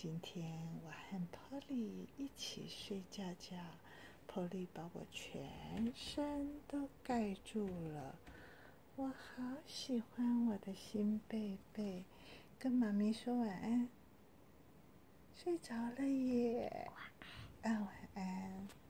今天我和 Polly 一起睡觉觉，Polly 把我全身都盖住了，我好喜欢我的新贝贝。跟妈咪说晚安，睡着了耶，晚安。